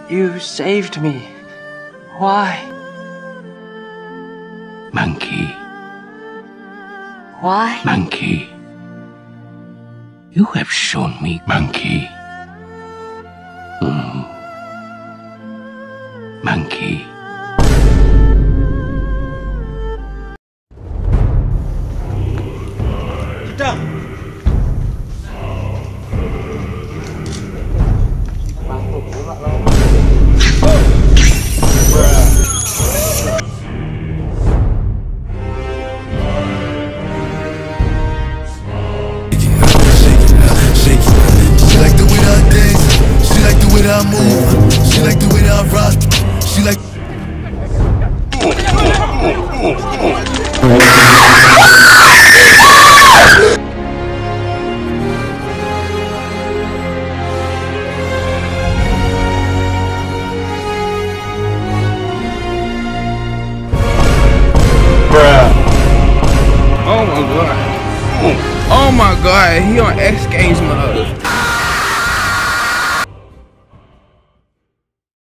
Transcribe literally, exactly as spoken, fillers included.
You saved me. Why? Monkey. Why? Monkey. You have shown me, monkey. Mm. Monkey. I move, she like the way that I rock, she like. Oh my god. Oh my god, he on X Games mode.